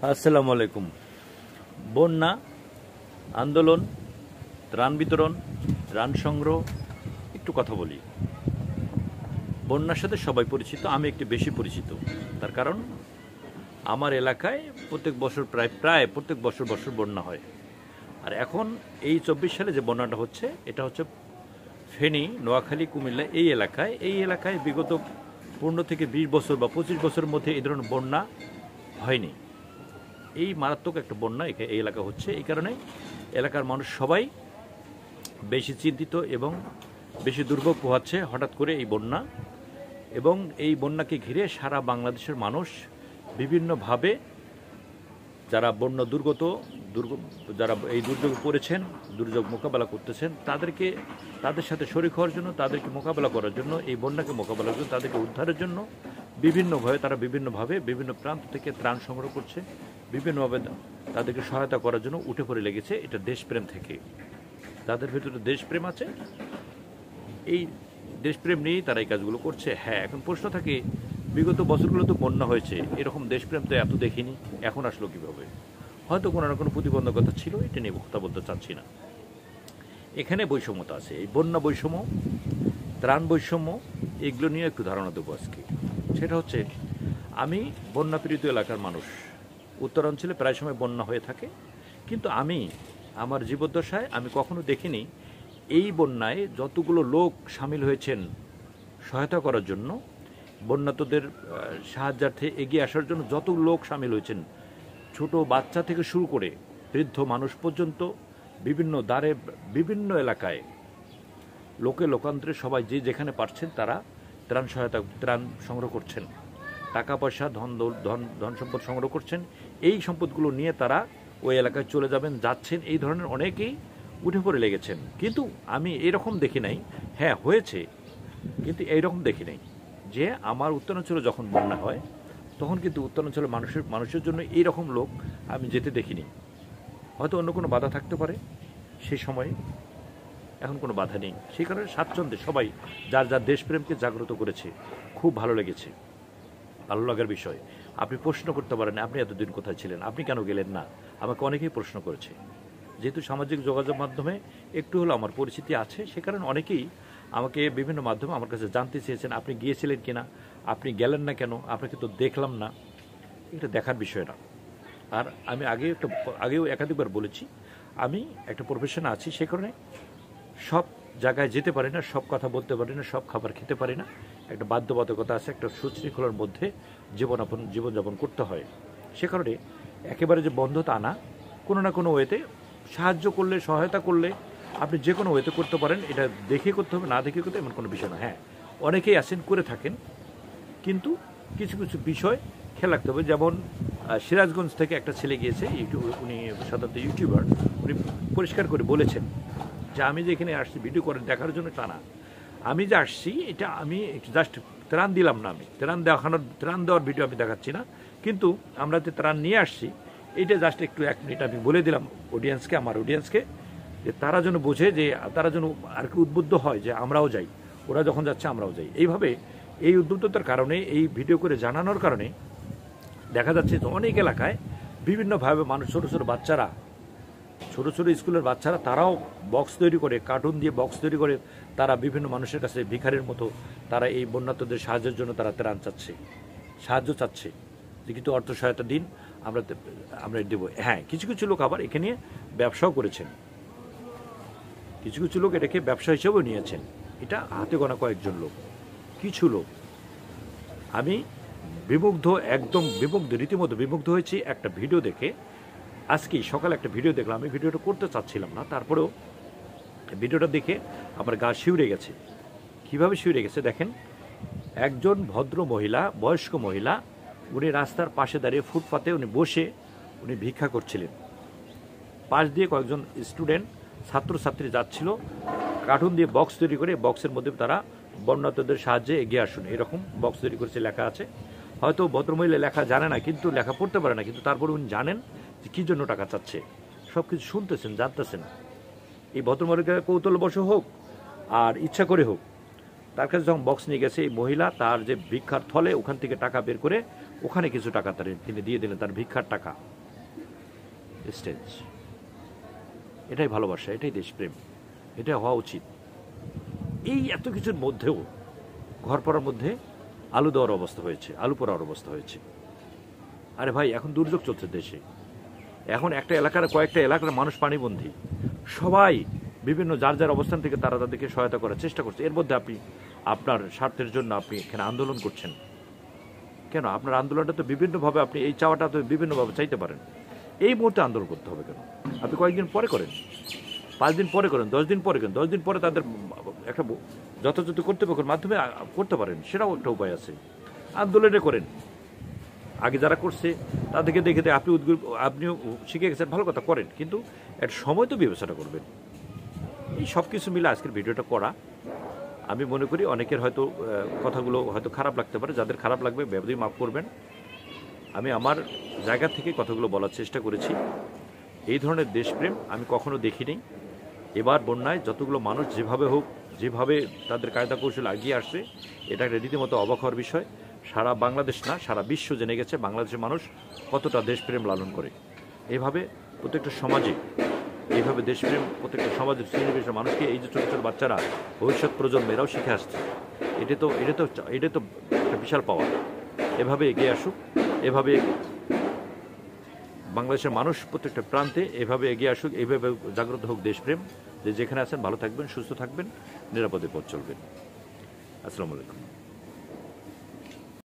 আসসালামু আলাইকুম। বন্যা, আন্দোলন, ত্রাণ বিতরণ, ত্রাণ সংগ্রহ, একটু কথা বলি। বন্যার সাথে সবাই পরিচিত, আমি একটু বেশি পরিচিত। তার কারণ আমার এলাকায় প্রত্যেক বছর প্রায় প্রত্যেক বছর বন্যা হয়। আর এখন এই 24 সালে যে বন্যাটা হচ্ছে, এটা হচ্ছে ফেনী, নোয়াখালী, কুমিল্লা এই এলাকায় বিগত 15 থেকে 20 বছর বা 25 বছরের মধ্যে এই ধরনের বন্যা হয়নি। এই মারাত্মক একটা বন্যা এই এলাকা হচ্ছে। এই কারণে এলাকার মানুষ সবাই বেশি চিন্তিত এবং বেশি দুর্ভোগ পোহাচ্ছে হঠাৎ করে এই বন্যা। এবং এই বন্যাকে ঘিরে সারা বাংলাদেশের মানুষ বিভিন্নভাবে যারা বন্যা যারা এই দুর্যোগে পড়েছেন, দুর্যোগ মোকাবেলা করতেছেন, তাদের সাথে শরিক হওয়ার জন্য, তাদেরকে মোকাবেলা করার জন্য, এই বন্যাকে মোকাবেলা করার জন্য, তাদেরকে উদ্ধারের জন্য তারা বিভিন্নভাবে বিভিন্ন প্রান্ত থেকে ত্রাণ সংগ্রহ করছে, বিভিন্নভাবে তাদেরকে সহায়তা করার জন্য উঠে পড়ে লেগেছে। এটা দেশপ্রেম থেকে, তাদের ভিতরে দেশপ্রেম আছে, এই দেশপ্রেম নিয়েই তারা এই কাজগুলো করছে। হ্যাঁ, এখন প্রশ্ন থাকে, বিগত বছরগুলো তো বন্যা হয়েছে, এরকম দেশপ্রেম তো এত দেখিনি, এখন আসলো কীভাবে? হয়তো কোনো না কোনো প্রতিবন্ধকতা ছিল, এটা নিয়ে কথা বলতে চাচ্ছি না। এখানে বৈষম্যতা আছে, এই বন্যা বৈষম্য, ত্রাণ বৈষম্য, এগুলো নিয়ে একটু ধারণা দেবো আজকে। সেটা হচ্ছে, আমি বন্যাপীড়িত এলাকার মানুষ, উত্তরাঞ্চলে প্রায় সময় বন্যা হয়ে থাকে, কিন্তু আমার জীবদ্দশায় আমি কখনো দেখিনি এই বন্যায় যতগুলো লোক সামিল হয়েছেন সহায়তা করার জন্য, বন্যাতদের সাহায্যার্থে এগিয়ে আসার জন্য যত লোক সামিল হয়েছেন, ছোট বাচ্চা থেকে শুরু করে বৃদ্ধ মানুষ পর্যন্ত, বিভিন্ন দ্বারে বিভিন্ন এলাকায় লোকান্তরে সবাই যে যেখানে পারছেন তারা ত্রাণ সংগ্রহ করছেন, টাকা পয়সা, ধন সম্পদ সংগ্রহ করছেন। এই সম্পদগুলো নিয়ে তারা ওই এলাকায় চলে যাচ্ছেন। এই ধরনের অনেকেই উঠে পড়ে লেগেছেন, কিন্তু আমি এরকম দেখি নাই। হ্যাঁ, হয়েছে, কিন্তু এইরকম দেখি নাই যে আমার উত্তরাঞ্চলে যখন বন্যা হয় তখন কিন্তু উত্তরাঞ্চলের মানুষের জন্য এইরকম লোক আমি যেতে দেখিনি। হয়তো অন্য কোনো বাধা থাকতে পারে সেই সময়ে, এখন কোনো বাধা নেই। সেই কারণে স্বাচ্ছন্দ্যে সবাই যার দেশপ্রেমকে জাগ্রত করেছে। খুব ভালো লেগেছে, ভালো লাগার বিষয়। আপনি প্রশ্ন করতে পারেন, আপনি এতদিন কোথায় ছিলেন, আপনি কেন গেলেন না? আমাকে অনেকেই প্রশ্ন করেছে। যেহেতু সামাজিক যোগাযোগ মাধ্যমে একটু হলেও আমার পরিচিতি আছে, সে কারণে অনেকেই আমাকে বিভিন্ন মাধ্যমে আমার কাছে জানতে চেয়েছেন, আপনি গিয়েছিলেন কিনা, আপনি গেলেন না কেন, আপনাকে তো দেখলাম না। এটা দেখার বিষয় না। আর আমি আগেও একাধিকবার বলেছি, আমি একটা প্রফেশনে আছি, সে কারণে সব জায়গায় যেতে পারি না, সব কথা বলতে পারি না, সব খাবার খেতে পারি না। একটা বাধ্যবাধকতা আছে, একটা সুশৃঙ্খলার মধ্যে জীবনযাপন করতে হয়। সে কারণে একেবারে যে বন্ধতা আনা, কোনো না কোনো ওয়েতে সাহায্য করলে, সহায়তা করলে আপনি যে কোনো ওয়েতে করতে পারেন। এটা দেখে করতে হবে, না দেখে করতে এমন কোনো বিষয় না। হ্যাঁ, অনেকেই আছেন, করে থাকেন, কিন্তু কিছু কিছু বিষয় খেয়াল রাখতে হবে। যেমন সিরাজগঞ্জ থেকে একটা ছেলে গিয়েছে, উনি সাধারণত ইউটিউবার, উনি পরিষ্কার করে বলেছেন যে আমি যে এখানে আসছি ভিডিও করে দেখার জন্য তা না, আমি যে আসছি এটা আমি জাস্ট ত্রাণ দিলাম না, আমি ত্রাণ দেওয়ার ভিডিও আমি দেখাচ্ছি না, কিন্তু আমরা যে ত্রাণ নিয়ে আসছি এইটা জাস্ট একটু 1 মিনিট আমি বলে দিলাম আমার অডিয়েন্সকে, যে তারা যেন বোঝে, যে তারা যেন আর কি উদ্বুদ্ধ হয় যে আমরাও যাই, ওরা যখন যাচ্ছে আমরাও যাই। এইভাবে এই উদ্বুদ্ধতার কারণে, এই ভিডিও করে জানানোর কারণে দেখা যাচ্ছে যে অনেক এলাকায় বিভিন্নভাবে মানুষ, ছোটো ছোটো স্কুলের বাচ্চারা, তারাও বক্স তৈরি করে, কার্টুন দিয়ে বক্স তৈরি করে, তারা বিভিন্ন মানুষের কাছে ভিখারির মতো তারা এই বন্যার্তদের সাহায্যের জন্য তারা সাহায্য চাচ্ছে যে কিন্তু অর্থ সহায়তা দিন, আমরা দেবো। হ্যাঁ, কিছু কিছু লোক আবার এখানে ব্যবসাও করেছেন, কিছু কিছু লোক এটাকে ব্যবসা হিসেবেও নিয়েছেন। এটা হাতে গোনা কয়েকজন লোক, কিছু লোক। আমি একদম রীতিমতো বিমুগ্ধ হয়েছি একটা ভিডিও দেখে। আজকেই সকালে একটা ভিডিও দেখলাম, আমি ভিডিওটা করতে চাচ্ছিলাম না, তারপরেও ভিডিওটা দেখে আমার গা শিউরে গেছে। কীভাবে শিউরে গেছে দেখেন, একজন ভদ্র মহিলা, বয়স্ক মহিলা, উনি রাস্তার পাশে দাঁড়িয়ে ফুটপাতে বসে ভিক্ষা করছিলেন। পাশ দিয়ে কয়েকজন স্টুডেন্ট, ছাত্রছাত্রী যাচ্ছিল, কার্টুন দিয়ে বক্স তৈরি করে, বক্সের মধ্যে তারা বন্যার্তদের সাহায্যে এগিয়ে আসুন এরকম বক্স তৈরি করেছে, লেখা আছে। হয়তো ভদ্রমহিলা লেখা জানে না, কিন্তু লেখা পড়তে পারে না, কিন্তু তারপরে উনি জানেন যে কী জন্য টাকা চাচ্ছে, সব কিছু শুনতেছেন, জানতেছেন। এই ভদ্রমহিলা কৌতূহলবশ হোক আর ইচ্ছা করে হোক, তার কাছে যখন বক্স নিয়ে গেছে, এই মহিলা তার যে ভিক্ষার থলে ওখান থেকে টাকা বের করে ওখানে কিছু টাকা তিনি দিয়ে দিলেন, তার ভিক্ষার টাকা। স্টেজ। এটাই ভালোবাসা, এটাই দেশপ্রেম, এটাই হওয়া উচিত। এই এত কিছুর মধ্যেও ঘর পড়ার মধ্যে আলু দেওয়ার অবস্থা হয়েছে, আলু পোড়ার অবস্থা হয়েছে। আরে ভাই, এখন দুর্যোগ চলছে দেশে, এখন একটা এলাকার কয়েকটা এলাকার মানুষ পানিবন্দী, সবাই বিভিন্ন যার যার অবস্থান থেকে তারা তাদেরকে সহায়তা করার চেষ্টা করছে। এর মধ্যে আপনি আপনার স্বার্থের জন্য আপনি এখানে আন্দোলন করছেন কেন? আপনার আন্দোলনটা তো বিভিন্নভাবে, আপনি এই চাওয়াটা তো বিভিন্নভাবে চাইতে পারেন। এই মুহূর্তে আন্দোলন করতে হবে কেন? আপনি কয়েকদিন পরে করেন, 5 দিন পরে করেন, 10 দিন পরে করেন, 10 দিন পরে তাদের একটা যথাযথ কর্তৃপক্ষের মাধ্যমে করতে পারেন, সেটাও একটা উপায় আছে। আন্দোলনে করেন, আগে যারা করছে তাদেরকে দেখে আপনি আপনিও শিখে গেছেন, ভালো কথা, করেন, কিন্তু একটা সময় তো বিবেচনা করবেন। এই সব কিছু মিলে আজকের ভিডিওটা করা। আমি মনে করি অনেকের হয়তো কথাগুলো হয়তো খারাপ লাগতে পারে, যাদের খারাপ লাগবে ব্যবধান মাফ করবেন। আমি আমার জায়গা থেকে কথাগুলো বলার চেষ্টা করেছি। এই ধরনের দেশপ্রেম আমি কখনো দেখিনি। এবার বন্যায় যতগুলো মানুষ যেভাবে হোক, যেভাবে তাদের কায়দা কৌশল এগিয়ে আসছে, এটা একটা রীতিমতো অবাক হওয়ার বিষয়। সারা বাংলাদেশ না, সারা বিশ্ব জেনে গেছে বাংলাদেশের মানুষ কতটা দেশপ্রেম লালন করে। এভাবে প্রত্যেকটা সমাজে, এইভাবে দেশপ্রেম প্রত্যেকটা সমাজের শ্রেণীবিশেষের মানুষকে, এই যে ছোটো ছোটো বাচ্চারা, ভবিষ্যৎ প্রজন্ম, এরাও শিখে আসছে। এটা তো একটা বিশাল পাওয়া। এভাবে এগিয়ে আসুক, এভাবে বাংলাদেশের মানুষ প্রত্যেকটা প্রান্তে এভাবে এগিয়ে আসুক, এইভাবে জাগ্রত হোক দেশপ্রেম। যেখানে আছেন ভালো থাকবেন, সুস্থ থাকবেন, নিরাপদে পথ চলবেন। আসসালামু আলাইকুম।